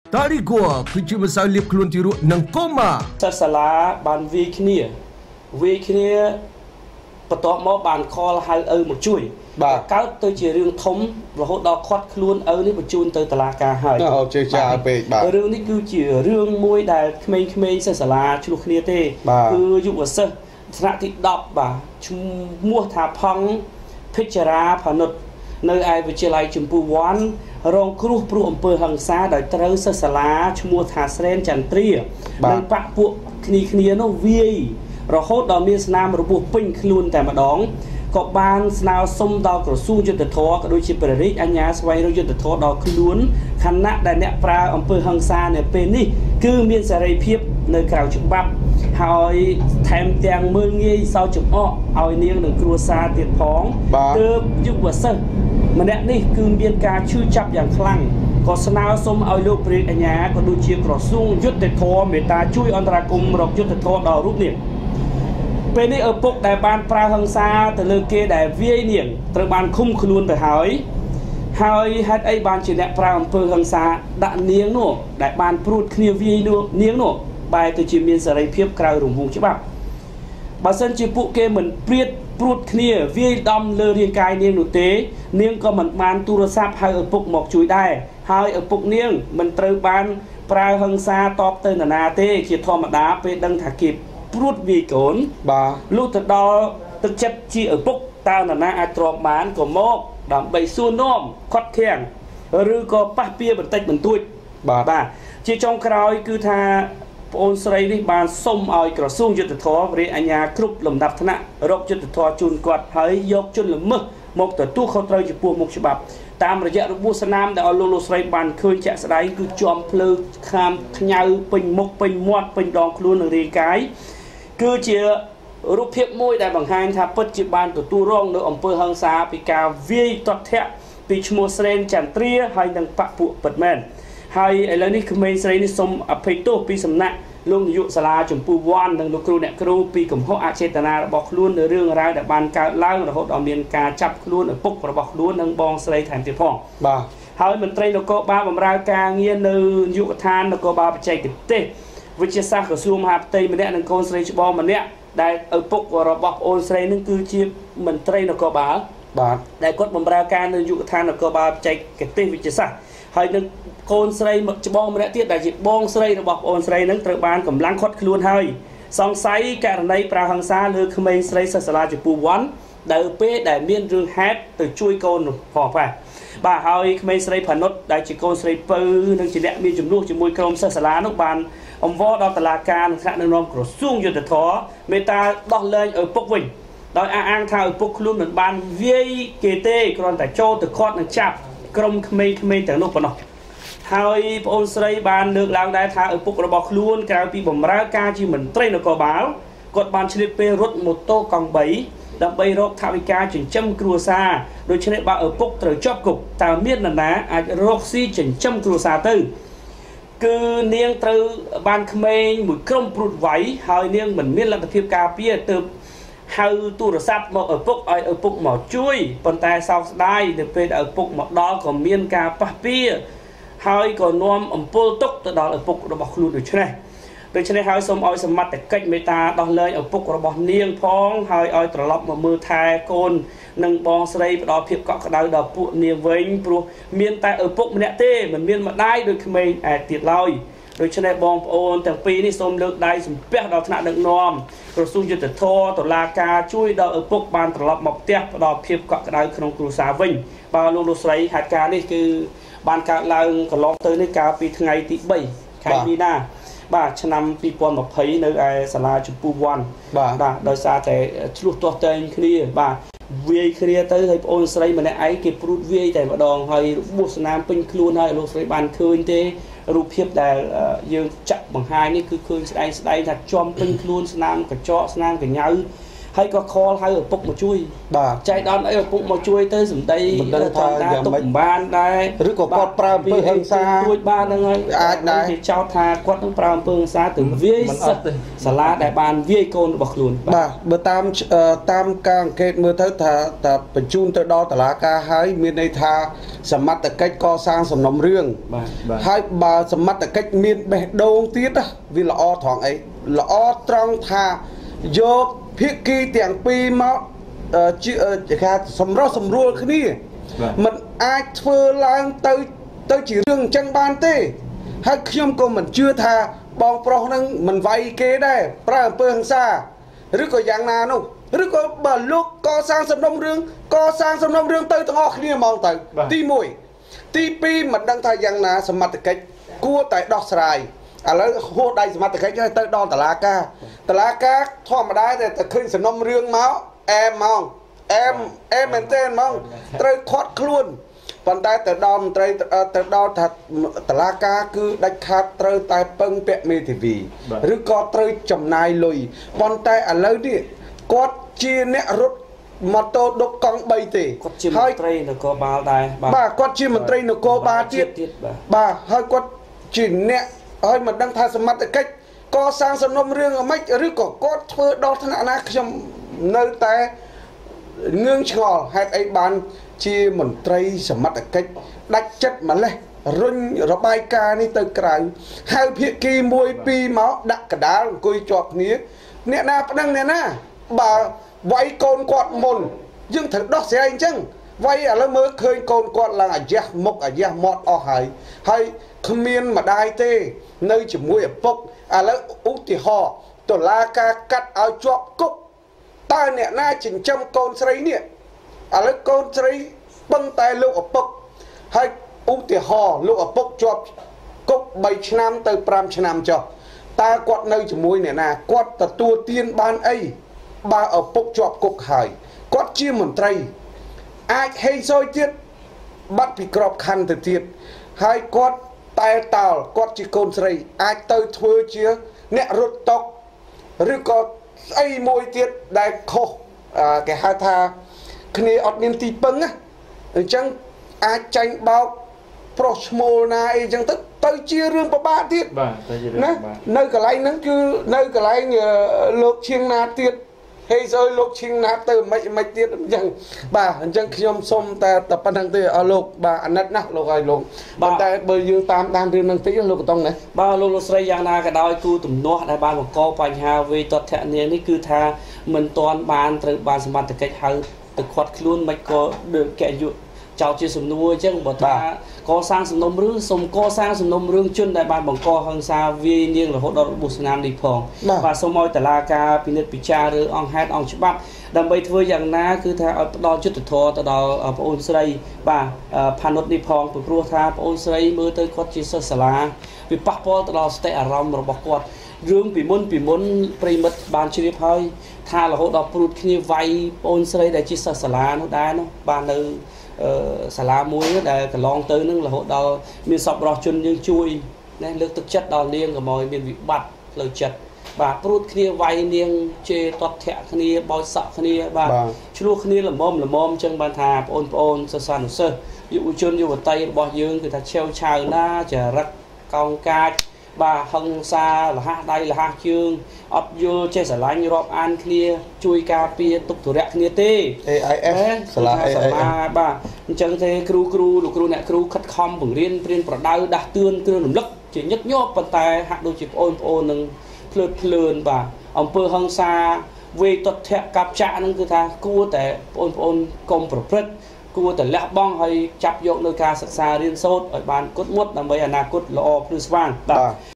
Tadi gua kerja masalah keluar tiru nang koma. Salah ban vi kiaបន្ទាប់មកបានខលហៅឪមកជួយបាទកើតទៅជារឿងធំរហូតដល់ខាត់ខ្លួនឪនេះបញ្ជូនទៅតុលាការហើយអូជឿចាពេកបាទរឿងនេះគឺជារឿងមួយដែលក្មេងៗសិស្សសាលាឆ្លោះគ្នាទេគឺយុវសិស្សថ្នាក់ទី10បាទឈ្មោះថាផង់ភិជារាផានុតនៅឯវិទ្យាល័យចម្ពោះវ័នរងគ្រោះព្រោះអំពើហិង្សាដោយត្រូវសិស្សសាលាឈ្មោះថាស្រែនចន្ទ្រានិងបាក់ពួកគ្នានោះវាយរហូតដល់មានស្នាមរបួសពេញខ្លួនតែម្ដងក៏បានស្នើសុំដល់ក្រសួងយុទ្ធភ័ពក៏ដូចជាព្រះរាជអាជ្ញាស្វែងរកយុទ្ធភ័ពដល់ខ្លួនខណៈដែលអ្នកប្រើអំពើហិង្សានៅពេលនេះគឺមានសេរីភាពនៅក្រៅច្បាប់ហើយថែមទាំងមើលងាយសោកចំអកឲ្យនាងនឹងគ្រួសារទៀតផងទើបយុវសិស្សម្នាក់នេះគឺមានការឈឺចាប់យ៉ាងខ្លាំងក៏ស្នើសុំឲ្យលោកព្រះរាជអាជ្ញាក៏ដូចជាក្រសួងយុទ្ធភ័ពមេត្តាជួយអន្តរាគមន៍រកយុទ្ធភ័ពដល់រូបនាងពេលនេះឪពុកដែលបានប្រើហិង្សាទៅលើគេដែលវាយនាងត្រូវបានឃុំខ្លួនទៅហើយហេតុអីបានជាអ្នកប្រើអំពើហិង្សាដាក់នាងនោះដែលបានព្រួតគ្នាវាយនោះនាងនោះបែរទៅជាមានសេរីភាពក្រៅរង្វង់ច្បាប់បើសិនជាពួកគេមិនព្រួតគ្នាវាយដំលើរាងកាយនាងនោះទេនាងក៏មិនបានទូរស័ព្ទហៅឪពុកមកជួយដែរហើយឪពុកនាងមិនត្រូវបានប្រើហិង្សាតបទៅនរណាទេជាធម្មតាពេលដឹងថាគេព្រួតវាយកូនបាទលុះទៅដល់ទឹកចិត្តជាឪពុកតើនរណាអាចទ្រាំបានក៏មកដើម្បីសួរនាំខត់ធាំងឬក៏ប៉ះពៀបន្តិចបន្តួចបាទជាចុងក្រោយគឺថាប្អូនស្រីនេះបានសុំឲ្យក្រសួងយុទ្ធភ័ពរាជអាជ្ញាគ្រប់លំដាប់ថ្នាក់រកយុទ្ធភ័ពជូនគាត់ហើយយកជនល្មើសមកទទួលខុសត្រូវចំពោះមុខច្បាប់តាមរយៈរបួសស្នាមដែលឲ្យលោកស្រីបានឃើញជាក់ស្ដែងគឺជាប់ភ្លើងខាមខ្ញៅពេញមុខពេញមាត់ពេញដងខ្លួននិងរាងកាយគឺជារូបភាពមួយដែលបង្ហាញថាពិតជាបានទទួលរងនៅអំពើហិង្សាពីការវាយទាត់ធាក់ពីឈ្មោះស្រែនចន្ទ្រាហើយនឹងបពុពិតមែនហើយឥឡូវនេះក្មេងស្រីនេះសូមអភ័យទោសពីសំណាក់លោកនាយកសាលាចម្ពោះវ័ននិងលោកគ្រូអ្នកគ្រូពីកំហុសអចេតនារបស់ខ្លួននៅរឿងរ៉ាវដែលបានកើតឡើងរហូតដល់មានការចាប់ខ្លួនឪពុករបស់ខ្លួននិងបងស្រីថែមទៀតផងបាទហើយមន្ត្រីនគរបាលបម្រើការងារនៅនាយកដ្ឋាននគរបាលបច្ចេកទេសវិទ្យាសាស្ត្រក្រសួងមហាផ្ទៃម្នាក់និងកូនស្រីច្បងម្នាក់ដែលឪពុករបស់ប្អូនស្រីនឹងគឺជាមន្ត្រីនគរបាលបាទដែលគាត់បម្រើការនៅនាយកដ្ឋាននគរបាលបច្ចេកទេសវិទ្យាសាស្ត្រហើយនឹងកូនស្រីច្បងម្នាក់ទៀតដែលជាបងស្រីរបស់ប្អូនស្រីនឹងត្រូវបានកម្លាំងខាត់ខ្លួនហើយសង្ស័យករណីប្រើហិង្សាលើក្មេងស្រីសិស្សសាលាចម្ពោះវ័នដែលពេលដែលមានរឿងហេតុទៅជួយកូនផងបាទហើយក្មេងស្រីផានុតដែលជាកូនស្រីពៅនិងជាអ្នកមានចំនួនជាមួយក្រុមសិស្សសាលានោះបានអង្វរដល់តុលាការនិងថ្នាក់ដឹកនាំក្រសួងយុទ្ធភ័ពមេត្តាដោះលែងឪពុកវិញដោយអះអាងថាឪពុកខ្លួនមិនបានវាយគេទេគ្រាន់តែចូលទៅខាត់និងចាប់ក្រុមក្មេងៗទាំងនោះប៉ុណ្ណោះហើយប្អូនស្រីបានលើកឡើងដែរថាឪពុករបស់ខ្លួនក្រៅពីបម្រើការជាមន្ត្រីនគរបាលគាត់បានឆ្លៀតពេលរត់ម៉ូតូកង់3ដើម្បីរកថវិកាចិញ្ចឹមគ្រួសារដូច្នេះបើឪពុកត្រូវជាប់គុកតើមាននរណាអាចរកស៊ីចិញ្ចឹមគ្រួសារទៅគឺនាងត្រូវបានក្មេងមួយក្រុមព្រួតវាយហើយនាងមិនមានលទ្ធភាពការពារទើបហៅទូរស័ព្ទមកឪពុកឲ្យឪពុកមកជួយប៉ុន្តែសោកស្ដាយនៅពេលដែលឪពុកមកដល់ក៏មានការប៉ះពៀហើយក៏នាំអំពើទុកទៅដល់ឪពុករបស់ខ្លួនដូច្នេះហើយសូមឲ្យសមត្ថកិច្ចមេត្តាដោះលែងឪពុករបស់នាងផងហើយឲ្យត្រឡប់មកមើលថែកូននិងបងស្រីផ្ដល់ភាពកក់ក្ដៅដល់ពួកនាងវិញព្រោះមានតែឪពុកម្នាក់ទេមិនមានម្ដាយដូចក្មេងឯទៀតឡើយដូច្នេះបងប្អូនទាំងពីរនេះសូមលើកដៃសំពះដល់ថ្នាក់ដឹកនាំក្រសួងយុទ្ធភ័ពតុលាការជួយដល់ឪពុកបានត្រឡប់មកផ្ទះផ្ដល់ភាពកក់ក្ដៅក្នុងគ្រួសារវិញបាទលោកស្រីហេតុការណ៍នេះគឺបានកើតឡើងកន្លងទៅនេះកាលពីថ្ងៃទី3ខែមីនាបាទឆ្នាំ2020នៅឯសាលាចម្ពោះវ័នបាទដោយសារតែឆ្លោះទាស់ទែងគ្នាបាទវាយគ្នាទៅហើយប្អូនស្រីម្នាក់ឯងគេព្រួតវាយតែម្ដងហើយរបួសស្នាមពេញខ្លួនហើយលោកស្រីបានឃើញទេរូបភាពដែលយើងចាក់បង្ហាញនេះគឺឃើញស្ដែងថាជាប់ពេញខ្លួនស្នាមកញ្ចក់ស្នាមកញ្ញៅហើយក៏ខលហៅឪពុកមកជួយចែកដល់អីឪពុកមកជួយទៅសម្ដីថាទុកបានដែរឬក៏គាត់ប្រើអំពើហិង្សាជួយបានហ្នឹងហើយអាចដែរគេចោទថាគាត់នឹងប្រើអំពើហិង្សាទៅវាយសិស្សសាលាដែលបានវាយកូនរបស់ខ្លួនបាទបើតាមការអង្កេតមើលទៅថាបញ្ជូនទៅដល់តុលាការហើយមានន័យថាសមត្ថកិច្ចកសាងសំណុំរឿងហើយបើសមត្ថកិច្ចមានបេះដូងទៀតវាល្អត្រង់អីល្អត្រង់ថាយកភាគីទាំងពីរមកជាការសម្រុះសម្រួលគ្នាมันអាចធ្វើឡើងទៅជារឿងអញ្ចឹងបានទេហើយខ្ញុំក៏មិនជឿថាបងប្រុសនឹងមិនវាយគេដែរប្រើអំពើហិង្សាឬក៏យ៉ាងណានោះឬក៏បើលោកកសាងសំណុំរឿងទៅទាំងអស់គ្នាហ្មងទៅទី1ទី2មិនដឹងថាយ៉ាងណាសមត្ថកិច្ចគួរតែដោះស្រាយឥឡូវហួសដៃសមត្ថកិច្ចហើយទៅដល់តុលាការធម្មតាតែឃើញសំណុំរឿងមកអែមហ្មងអែមមែនទេហ្មងត្រូវខាត់ខ្លួនប៉ុន្តែទៅដល់មន្ត្រីទៅដល់ថាតុលាការគឺដាច់ខាតត្រូវតែពឹងពាក់មេធាវីឬក៏ត្រូវចំណាយលុយប៉ុន្តែឥឡូវនេះគាត់ជាអ្នករត់ម៉ូតូដុកកង់3ទេគាត់ជាមន្ត្រីនគរបាលដែរបាទគាត់ជាមន្ត្រីនគរបាលទៀតបាទហើយគាត់ជាអ្នកហើយមិនដឹងថាសមត្ថកិច្ចកសាងសំណុំរឿងអ្មិចឬក៏គាត់ធ្វើដល់ថ្នាក់ណាខ្ញុំនៅតែងឿងឆ្ងល់ហេតុអីបានជាមន្ត្រីសមត្ថកិច្ចដាច់ចិត្តម្លេះរុញរបាយការណ៍នេះទៅក្រៅហៅភាគី1 2មកដាក់កដាលអង្គុយជាប់គ្នាអ្នកណាប្តឹងអ្នកណាបើវាយកូនគាត់មុនយើងត្រូវដោះស្រាយអញ្ចឹងវាយឥឡូវមើលឃើញកូនគាត់ឡើងអាយ៉ះមុខអាយ៉ះមាត់អស់ហើយគ្មានម្ដាយទេនៅជាមួយឪពុកឥឡូវឧទាហរណ៍តុលាការកាត់ឲ្យជាប់គុកតើអ្នកណាចិញ្ចឹមកូនស្រីនេះឥឡូវកូនស្រីពឹងតែលោកឪពុកហើយឧទាហរណ៍លោកឪពុកជាប់គុក3ឆ្នាំទៅ5ឆ្នាំចុះតើគាត់នៅជាមួយអ្នកណាគាត់ទទួលទានបានអីបើឪពុកជាប់គុកហើយគាត់ជាមន្ត្រីអាចហេងសុយទៀតបាត់ពីក្របខ័ណ្ឌទៅទៀតហើយគាត់តែតោលគាត់ជាកូនស្រីអាចទៅធ្វើជាអ្នករត់តុកឬក៏ស្អីមួយទៀតដែលខុសគេហៅថាគ្នាអត់មានទីពឹងណាអញ្ចឹងអាចចាញ់បោកប្រុសឈ្មោលណាអីចឹងទៅជារឿងពិបាកទៀតបាទទៅជារឿងពិបាកនៅកន្លែងហ្នឹងគឺនៅកន្លែងលោកឈៀងណាទៀតហេសើលោកឈៀងណាទៅមិនទៀតអញ្ចឹងបាទអញ្ចឹងខ្ញុំសុំតែប៉ុណ្្នឹងទេអស់លោកបាទអាណិតណាស់លោកឲ្យលោកប៉ុន្តែបើយើងតាមដានរឿងហ្នឹងតិចលោកក៏ต้องណាបាទលោកស្រីយ៉ាងណាក៏ដោយគូទំនាស់ដែលបានបង្កបញ្ហាវេទតនានេះគឺថាមិនទាន់បានត្រូវបានសមត្ថកិច្ចហៅទៅខាត់ខ្លួនមិនក៏ដូចកែយុចោតជាសំណួរអញ្ចឹងបើថាកសាងសំណុំរឿងសុំកសាងសំណុំរឿងជនដែលបានបង្កហិង្សាវាយនាងរហូតដល់របួសស្នាមនេះផងបាទសូមឲ្យតុលាការពិនិត្យពិចារណាអង្គហេតុអង្គច្បាប់ដើម្បីធ្វើយ៉ាងណាគឺថាឲ្យផ្ដល់យុត្តិធម៌ទៅដល់ប្អូនស្រីបាទផានុតនេះផងព្រោះថាប្អូនស្រីមើលទៅគាត់ជាសិស្សសាលាវាប៉ះពាល់ទៅដល់សតិអារម្មណ៍របស់គាត់រឿងពីមុនប្រិមិត្តបានជ្រាបហើយថារហូតដល់ព្រួតគ្នាវាយប្អូនស្រីដែលជាសិស្សសាលានោះដែរនោះបាននៅសាលាមួយដែលកន្លងទៅនឹងរហូតដល់មានសពរស់ជនយើងជួយណាលើកទឹកចិត្តដល់នាងកុំឲ្យមានវិបត្តិផ្លូវចិត្តបាទព្រួតគ្នាវាយនាងជេរតត់ធាក់គ្នាបោចសក់គ្នាបាទឆ្លោះគ្នាល្មមអញ្ចឹងបានថាបងប្អូនសិស្សានុសិស្សយុវជនយុវតីរបស់យើងគឺថាឆេវឆាវណាចរិតកោងកាចបាទហិង្សារហ័សដៃរហ័សជើងអត់យល់ចេះស្រឡាញ់រាប់អានគ្នាជួយការពារទុកទរៈគ្នាទេ AIS សាលា AIS បាទអញ្ចឹងទេគ្រូលោកគ្រូអ្នកគ្រូខិតខំបង្រៀនព្រៀនប្រដៅដាស់តឿនគ្រឿងរំលឹកជាញឹកញាប់ប៉ុន្តែហាក់ដូចជាបងប្អូននឹងភ្លើតភ្លើនបាទអំពើហិង្សាវេទតៈកាប់ចាក់ហ្នឹងគឺថាគួរតែបងប្អូនកុំប្រព្រឹត្តគួរតែលះបង់ហើយចាប់យកនៅការសិក្សារៀនសូត្រឲ្យបានគត់មុតដើម្បីអនាគតល្អភ្លឺស្វាងបាទ